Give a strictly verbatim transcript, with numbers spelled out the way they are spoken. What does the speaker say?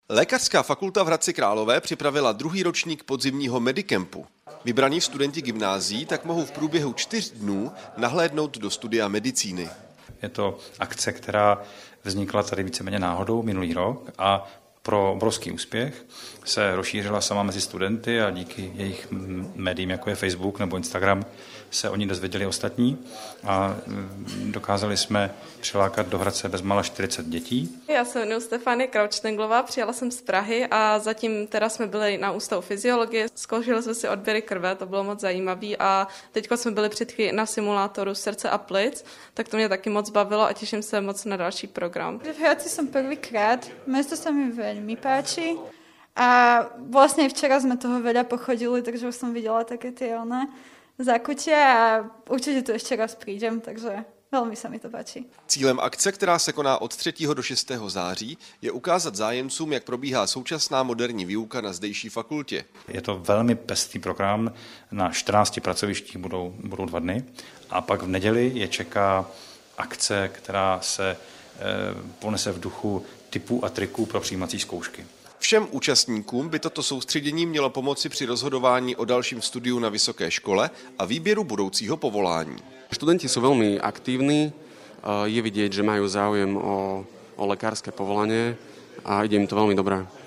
Lékařská fakulta v Hradci Králové připravila druhý ročník podzimního medicampu. Vybraní studenti gymnázií tak mohou v průběhu čtyř dnů nahlédnout do studia medicíny. Je to akce, která vznikla tady víceméně náhodou minulý rok a pro obrovský úspěch se rozšířila sama mezi studenty a díky jejich médiím, jako je Facebook nebo Instagram, se o ní dozvěděli ostatní a dokázali jsme přilákat do Hradce bezmála čtyřicet dětí. Já se jmenuji Stefánie Kraučtenglová, přijela jsem z Prahy a zatím teda jsme byli na ústavu fyziologie, zkoušeli jsme si odběry krve, to bylo moc zajímavé a teďka jsme byli před chvíli na simulátoru srdce a plic, tak to mě taky moc bavilo a těším se moc na další program. V Hradci som prvýkrát, mesto sa mi veľmi páči a vlastne včera sme toho veľa pochodili, takže už som videla také tie oné zákutia a určite tu ešte raz prídem, takže velmi se mi to páči. Cílem akce, která se koná od třetího do šestého září, je ukázat zájemcům, jak probíhá současná moderní výuka na zdejší fakultě. Je to velmi pestrý program, na čtrnácti pracovištích budou, budou dva dny a pak v neděli je čeká akce, která se eh, ponese v duchu tipů a triků pro přijímací zkoušky. Všem účastníkům by toto soustředění mělo pomoci při rozhodování o dalším studiu na vysoké škole a výběru budoucího povolání. Študenti sú veľmi aktívni, je vidieť, že majú záujem o, o lekárske povolanie a ide im to veľmi dobré.